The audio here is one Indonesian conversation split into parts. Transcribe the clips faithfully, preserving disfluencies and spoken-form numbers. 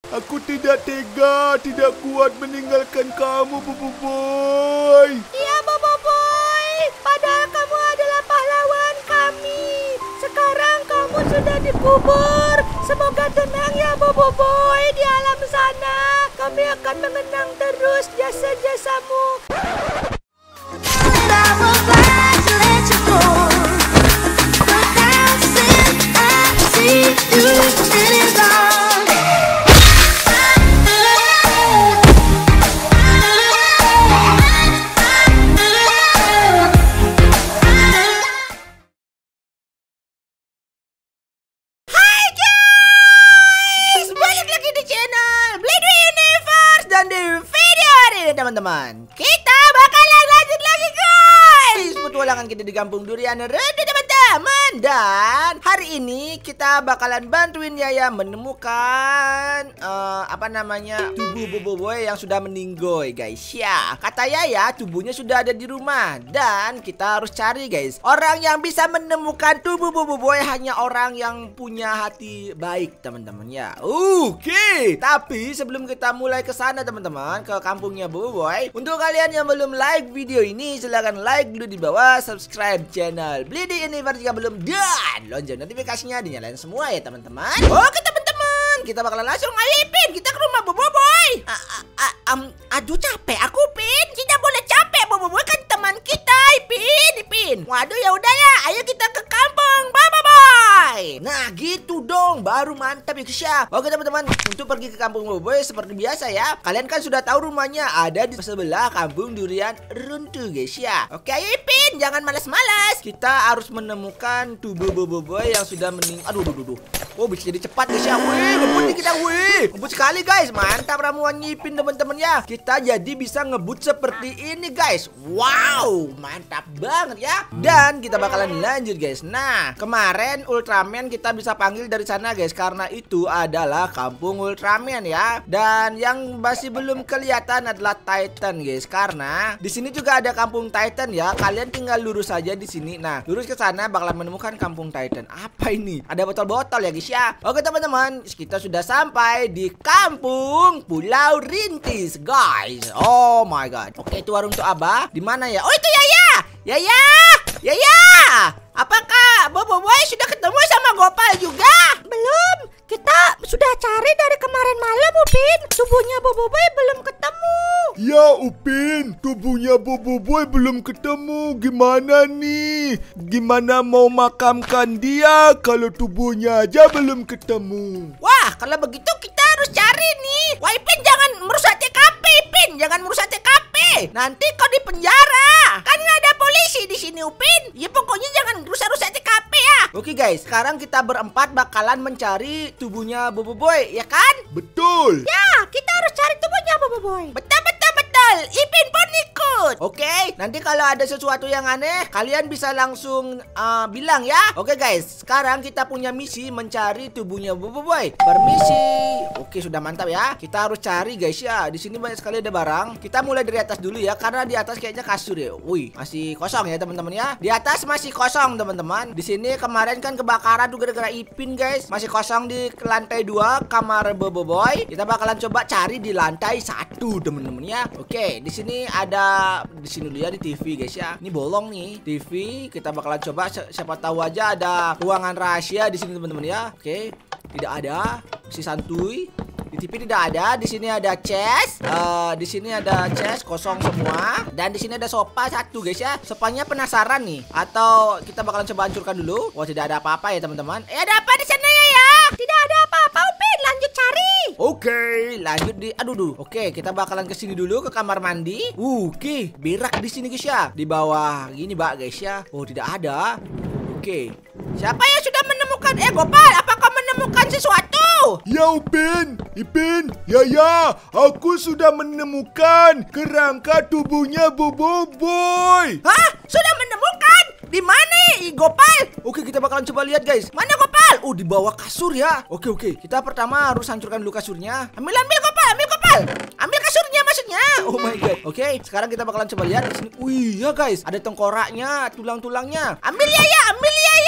Aku tidak tega, tidak kuat meninggalkan kamu, Bobo Boy. Iya, Bobo Boy. Padahal kamu adalah pahlawan kami. Sekarang kamu sudah dikubur. Semoga tenang ya, Bobo Boy, di alam sana. Kami akan mengenang terus jasa-jasamu. Teman-teman, kita bakalan lanjut lagi guys petualangan kita di kampung durian Rendu teman-teman. Dan hari ini kita bakalan bantuin Yaya menemukan uh, apa namanya tubuh Bobo Boy yang sudah meninggoy guys. Ya, kata Yaya tubuhnya sudah ada di rumah. Dan kita harus cari guys, orang yang bisa menemukan tubuh Bobo Boy hanya orang yang punya hati baik teman-teman ya. Oke, okay. Tapi sebelum kita mulai ke sana teman-teman, ke kampungnya Bobo Boy, untuk kalian yang belum like video ini silahkan like dulu di bawah, subscribe channel Bleedy Universe jika belum, dan lonceng notifikasinya dinyalain semua ya teman-teman. Oke teman-teman, kita bakalan langsung ngayipin kita ke rumah Bobo Boy. A -a -a um, aduh capek aku Pin, tidak boleh capek, Bobo Boy kan teman kita Ipin, Ipin. Waduh ya udah ya, ayo kita ke kampung Bobo Boy. Nah gitu dong, baru mantap ya guys ya. Oke teman-teman, untuk pergi ke kampung Bobo Boy seperti biasa ya, kalian kan sudah tahu rumahnya ada di sebelah kampung durian runtuh guys ya. Oke ayo Ipin, jangan malas-malas. Kita harus menemukan tubuh Bobo Boy yang sudah mening. Aduh, aduh, aduh. Oh bisa jadi cepat guys ya. Wih, ngebut nih kita, wih, ngebut sekali guys. Mantap ramuan nyipin teman-teman ya. Kita jadi bisa ngebut seperti ini guys. Wow, mantap banget ya. Dan kita bakalan lanjut guys. Nah, kemarin Ultraman kita bisa panggil dari sana guys, karena itu adalah kampung Ultraman ya. Dan yang masih belum kelihatan adalah Titan guys, karena di sini juga ada kampung Titan ya. Kalian tinggal lurus saja di sini. Nah, lurus ke sana bakalan menemukan kampung Titan. Apa ini? Ada botol-botol ya guys ya. Oke teman-teman, kita sudah sampai di kampung Pulau Rintis guys. Oh my god. Oke, itu warung tuh Abah. Di mana ya? Oh itu Yaya. Yaya. Yaya. Apakah Bobo Boy sudah ketemu sama Gopal juga? Belum. Kita sudah cari dari kemarin malam, Upin. Tubuhnya Bobo Boy belum ketemu. Ya Upin, tubuhnya Bobo Boy belum ketemu. Gimana nih? Gimana mau makamkan dia kalau tubuhnya aja belum ketemu? Wah, kalau begitu kita harus cari nih. Wah Ipin, jangan merusak T K P Ipin. Jangan merusak T K P. Nanti kau di penjara. Kan ada polisi di sini Upin. Ya pokoknya jangan rusak-rusak T K P ya. Oke guys, sekarang kita berempat bakalan mencari tubuhnya Bobo Boy, ya kan? Betul. Ya, kita harus cari tubuhnya Bobo Boy. Betul, betul, betul. Ipin pun ikut. Oke, nanti kalau ada sesuatu yang aneh, kalian bisa langsung uh, bilang ya. Oke guys, sekarang kita punya misi mencari tubuhnya Bobo Boy. Permisi. Oke, sudah mantap ya. Kita harus cari guys ya. Di sini banyak sekali ada barang. Kita mulai dari atas dulu ya, karena di atas kayaknya kasur ya. Wih, masih kosong ya teman-teman ya. Di atas masih kosong teman-teman. Di sini kemarin kan kebakaran tuh gara-gara Ipin guys. Masih kosong di lantai dua kamar Bobo Boy. Kita bakalan coba cari di lantai satu teman-teman ya. Oke, di sini ada di sini dulu ya, di T V guys ya. Ini bolong nih T V. Kita bakalan coba, siapa tahu aja ada ruangan rahasia di sini teman-teman ya. Oke, tidak ada. Si santuy. Di T V tidak ada. Di sini ada chest. Uh, di sini ada chest kosong semua. Dan di sini ada sofa satu guys ya. Sopanya penasaran nih. Atau kita bakalan coba hancurkan dulu. Wah, tidak ada apa-apa ya teman-teman. Eh, ada apa di sana ya ya? Tidak ada apa-apa, Upin. Lanjut cari. Oke, lanjut di. Aduh, duh. Oke, kita bakalan ke sini dulu ke kamar mandi. Uh, Oke, berak di sini guys ya. Di bawah gini, Mbak guys ya. Oh, tidak ada. Oke. Siapa yang sudah menemukan? Eh, Gopal, apakah menemukan sesuatu? Ya Upin, Ipin, Yaya, aku sudah menemukan kerangka tubuhnya Bobo Boy. Hah? Sudah menemukan? Di mana, Gopal? Oke, kita bakalan coba lihat guys. Mana Gopal? Oh, di bawah kasur ya. Oke, oke. Kita pertama harus hancurkan dulu kasurnya. Ambil, ambil Gopal, ambil Gopal. Ambil kasurnya maksudnya. Oh my god. Oke, sekarang kita bakalan coba lihat di sini. Wih, ya guys, ada tengkoraknya, tulang-tulangnya. Ambil ya ya, ambil ya ya.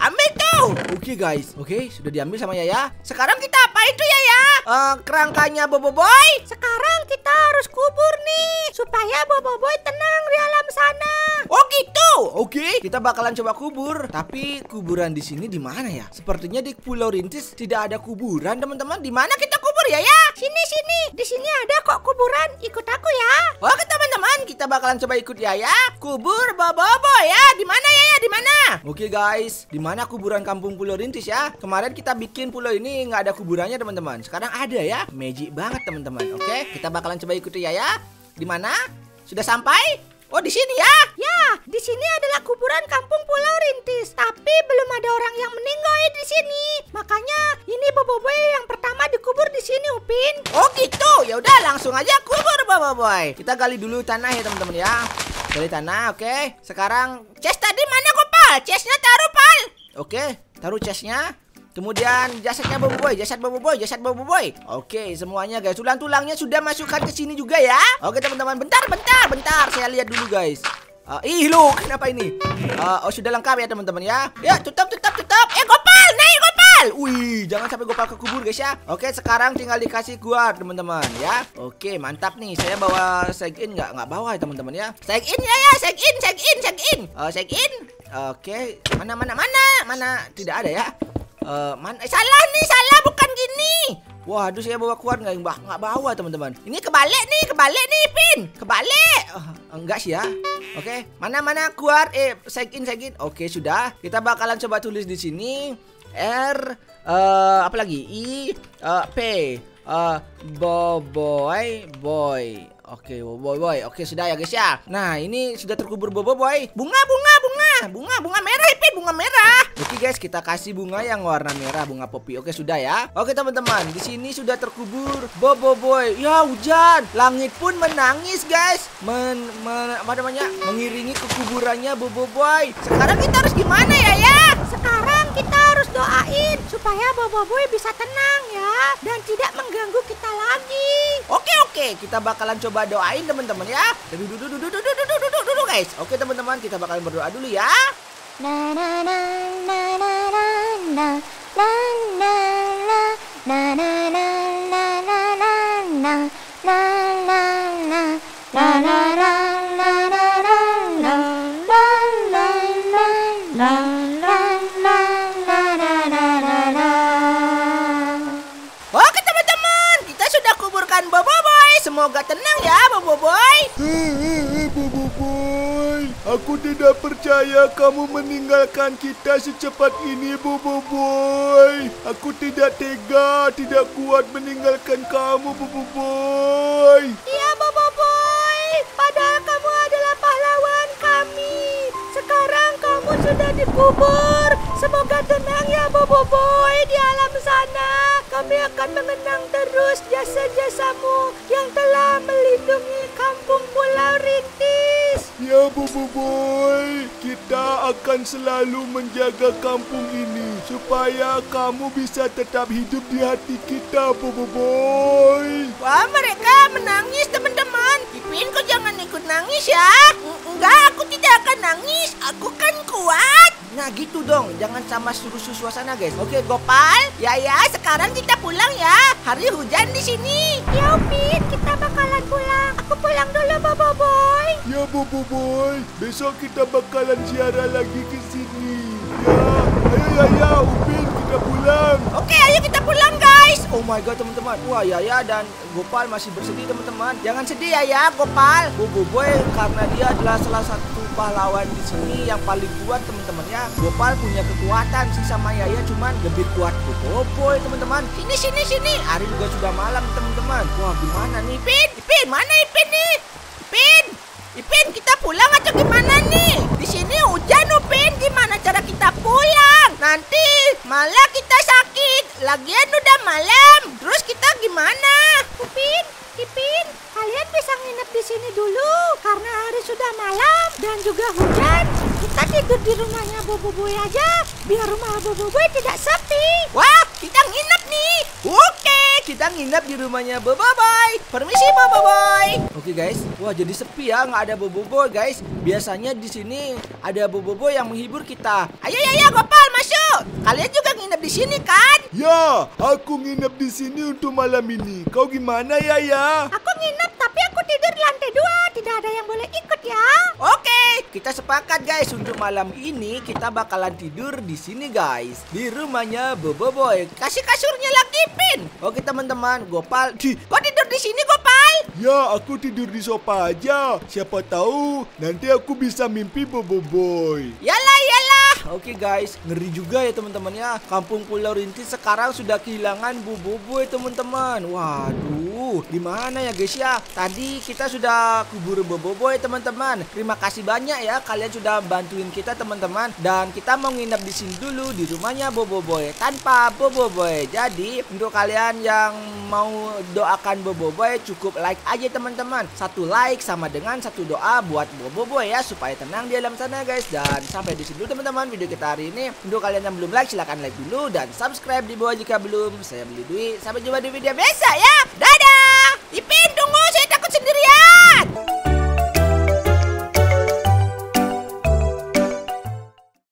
Ambil tuh. Oke guys, oke sudah diambil sama Yaya. Sekarang kita apa itu Yaya? Uh, kerangkanya Boboiboy. Sekarang kita harus kubur nih, supaya Boboiboy tenang di alam sana. Oh gitu. Oke, kita bakalan coba kubur. Tapi kuburan di sini di mana ya? Sepertinya di Pulau Rintis tidak ada kuburan teman-teman. Di mana kita kubur Yaya? Sini sini, di sini ada kok kuburan. Ikut aku ya. Oke teman-teman, kita bakalan coba ikut Yaya kubur Boboiboy ya. Di mana Yaya? Di mana? Oke guys, di mana kuburan kampung Pulau Rintis ya? Kemarin kita bikin pulau ini nggak ada kuburannya teman-teman. Sekarang ada ya. Magic banget teman-teman. Oke, kita bakalan coba ikuti Yaya. Di mana? Sudah sampai? Oh di sini ya? Ya, di sini adalah kuburan kampung Pulau Rintis. Tapi belum ada orang yang meninggal di sini. Makanya ini Boboiboy yang pertama dikubur di sini, Upin. Oh gitu. Ya udah langsung aja kubur Boboiboy. Kita gali dulu tanah ya teman-teman ya. Gali tanah, oke. Sekarang chest tadi mana Gopal? Chestnya taruh Pal. Oke, taruh chestnya. Kemudian jasadnya Boboiboy, jasad Boboiboy, jasad Boboiboy. Oke, semuanya guys. Tulang-tulangnya sudah masukkan ke sini juga ya. Oke teman-teman, bentar, bentar, bentar. Saya lihat dulu guys. Uh, ih lo, kenapa ini? Uh, oh sudah lengkap ya teman-teman ya. Ya, tutup, tutup, tutup. Eh Gopal, naik Gopal. Wih, jangan sampai Gopal kekubur guys ya. Oke, sekarang tinggal dikasih guard teman-teman ya. Oke, mantap nih. Saya bawa seg in nggak? Nggak bawa ya teman-teman ya. Seg in ya ya, seg in, seg in, seg in. Uh, seg in. Oke, mana mana mana mana tidak ada ya. Uh, man eh, salah nih, salah bukan gini. Waduh, saya bawa kuat nggak nggak bawa teman-teman. Ini kebalik nih, kebalik nih Pin, kebalik. Oh, enggak sih ya. Oke, mana mana kuat. Eh, seg in, seg in. Oke sudah. Kita bakalan coba tulis di sini R uh, apa lagi I uh, P uh, Boboiboy boy. Oke, Boboiboy. Oke, sudah ya guys ya. Nah, ini sudah terkubur Boboiboy. Bunga, bunga, bunga. Bunga, bunga merah, Ipin, bunga merah. Oke guys, kita kasih bunga yang warna merah, bunga poppy. Oke, sudah ya. Oke teman-teman, di sini sudah terkubur Boboiboy. Ya, hujan. Langit pun menangis, guys. Men, men apa namanya? Mengiringi kekuburannya Boboiboy. Sekarang kita harus gimana ya, ya? Sekarang kita harus doain supaya Boboiboy bisa tenang ya dan tidak mengganggu kita lagi. Oke, oke. Kita bakalan coba doain teman-teman ya. Duduk duduk duduk duduk duduk duduk duduk guys. Oke teman-teman, kita bakalan berdoa dulu ya. Na na na na na na na na na na na na na na na na na Oke teman-teman, kita sudah kuburkan Boboiboy. Semoga tenang ya Boboiboy. Hehehe Boboiboy, aku tidak percaya kamu meninggalkan kita secepat ini Boboiboy. Aku tidak tega, tidak kuat meninggalkan kamu Boboiboy. Iya Boboiboy, padahal kamu adalah pahlawan kami. Sekarang kamu sudah dikubur. Semoga tenang ya Boboiboy di alam sana. Kami akan mengenang terus jasa-jasamu yang telah melindungi kampung Pulau Rintis. Ya Boboiboy, kita akan selalu menjaga kampung ini supaya kamu bisa tetap hidup di hati kita Boboiboy. Wah, mereka menangis teman-teman. Ipin, kau jangan ikut nangis ya. Enggak, aku tidak akan nangis. Aku kan kuat. Nah gitu dong, jangan sama suruh-suruh suasana guys. Oke Gopal, ya ya, sekarang kita pulang ya. Hari hujan di sini. Ya Upin, kita bakalan pulang. Aku pulang dulu Boboiboy. Ya Boboiboy, besok kita bakalan ziarah lagi ke sini. Ya, ayo ya ya, Upin kita pulang. Oke, ayo kita pulang guys. Oh my god teman-teman. Wah, Yaya dan Gopal masih bersedih teman-teman. Jangan sedih ya ya Gopal. Boboiboy karena dia adalah salah satu pahlawan di sini yang paling kuat teman-teman ya. Gopal punya kekuatan sih sama Yaya, cuman lebih kuat Boboiboy teman-teman. Sini sini sini. Hari juga sudah malam teman-teman. Wah, gimana nih Ipin? Ipin, mana Ipin nih? Ipin, Ipin kita pulang atau gimana nih? Di sini hujan Upin. Gimana cara kita pulang? Nanti malah kita sakit. Lagian udah malam. Terus kita gimana? Upin, Ipin, kalian bisa nginep di sini dulu karena hari sudah malam dan juga hujan. Kita tidur di rumahnya Boboiboy aja biar rumah Boboiboy tidak sepi. Wah, kita nginep nih. Oke, kita nginep di rumahnya Boboiboy. Permisi Boboiboy. Oke guys, wah jadi sepi ya, nggak ada Boboiboy guys. Biasanya di sini ada Boboiboy yang menghibur kita. Ayo ya ya Gopal, masuk. Kalian juga nginep di sini kan? Ya, aku nginep di sini untuk malam ini. Kau gimana Yaya? Aku nginep tapi aku tidur di lantai dua. Tidak ada yang boleh ikut ya. Oke, kita sepakat guys untuk malam ini kita bakalan tidur di sini guys, di rumahnya Bobo Boy. Kasih kasurnya lagi Pin. Oke teman-teman, Gopal, di, kau tidur di sini Gopal? Ya, aku tidur di sofa aja. Siapa tahu nanti aku bisa mimpi Bobo Boy. Yalah yalah. Oke guys, ngeri juga ya teman-teman ya. Kampung Pulau Rintis sekarang sudah kehilangan Bobo Boy teman-teman. Waduh, di mana ya guys ya? Tadi kita sudah kubur Bobo Boy teman-teman. Terima kasih banyak ya kalian sudah bantuin kita teman-teman. Dan kita mau nginep di sini dulu di rumahnya Bobo Boy tanpa Bobo Boy. Jadi untuk kalian yang mau doakan Bobo Boy cukup like aja teman-teman. Satu like sama dengan satu doa buat Bobo Boy ya supaya tenang di alam sana guys. Dan sampai di sini dulu teman-teman video kita hari ini. Untuk kalian yang belum like silahkan like dulu dan subscribe di bawah jika belum. Saya Beli Dwi. Sampai jumpa di video besok ya.